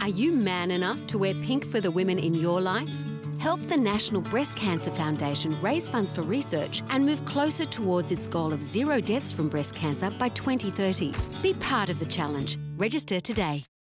Are you man enough to wear pink for the women in your life? Help the National Breast Cancer Foundation raise funds for research and move closer towards its goal of 0 deaths from breast cancer by 2030. Be part of the challenge. Register today.